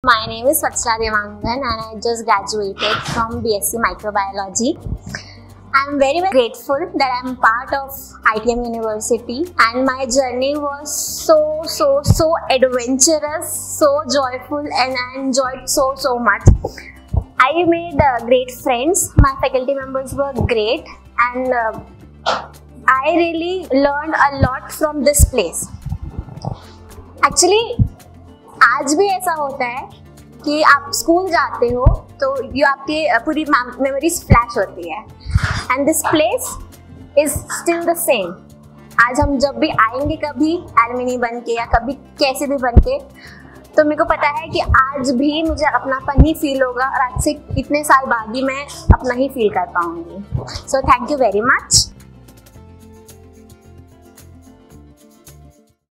My name is Vatsala Devangan and I just graduated from BSc Microbiology. I'm very grateful that I'm part of ITM University, and my journey was so adventurous, so joyful, and I enjoyed so much. I made great friends. My faculty members were great, and I really learned a lot from this place. Actually, आज भी ऐसा होता है कि आप school जाते हो तो ये आपकी पूरी मेमोरीज फ्लैश होती है, and this place is still the same. आज हम जब भी आएंगे कभी एलुमनी बन के या कभी कैसे भी बन के, तो मेरे को पता है कि आज भी मुझे अपनापन ही फील होगा और आज से इतने साल बाद भी मैं अपना ही फील कर पाऊंगी. So thank you very much.